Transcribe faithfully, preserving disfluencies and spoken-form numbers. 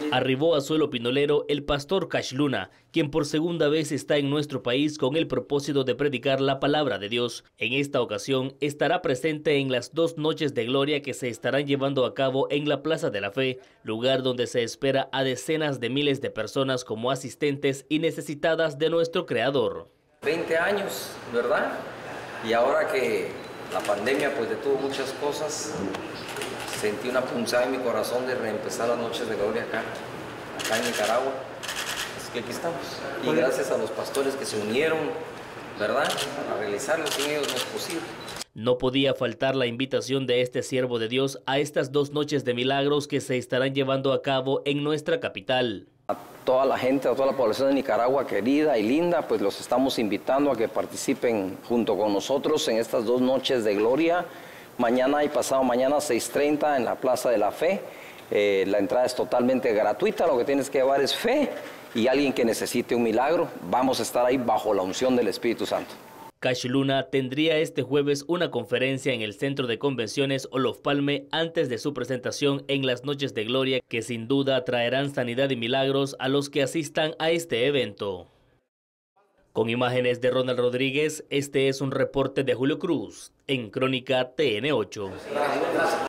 Arribó a suelo pinolero el pastor Cash Luna, quien por segunda vez está en nuestro país con el propósito de predicar la palabra de Dios. En esta ocasión estará presente en las dos noches de gloria que se estarán llevando a cabo en la Plaza de la Fe, lugar donde se espera a decenas de miles de personas como asistentes y necesitadas de nuestro Creador. veinte años, ¿verdad? Y ahora que la pandemia pues detuvo muchas cosas, sentí una punzada en mi corazón de reempezar las noches de gloria acá, acá en Nicaragua. Así que aquí estamos. Y gracias a los pastores que se unieron, ¿verdad?, a realizarlo, sin ellos no es posible. No podía faltar la invitación de este siervo de Dios a estas dos noches de milagros que se estarán llevando a cabo en nuestra capital. A toda la gente, a toda la población de Nicaragua querida y linda, pues los estamos invitando a que participen junto con nosotros en estas dos noches de gloria. Mañana y pasado mañana, seis treinta, en la Plaza de la Fe. Eh, la entrada es totalmente gratuita, lo que tienes que llevar es fe y alguien que necesite un milagro. Vamos a estar ahí bajo la unción del Espíritu Santo. Cash Luna tendría este jueves una conferencia en el Centro de Convenciones Olof Palme antes de su presentación en las Noches de Gloria, que sin duda traerán sanidad y milagros a los que asistan a este evento. Con imágenes de Ronald Rodríguez, este es un reporte de Julio Cruz en Crónica T N ocho.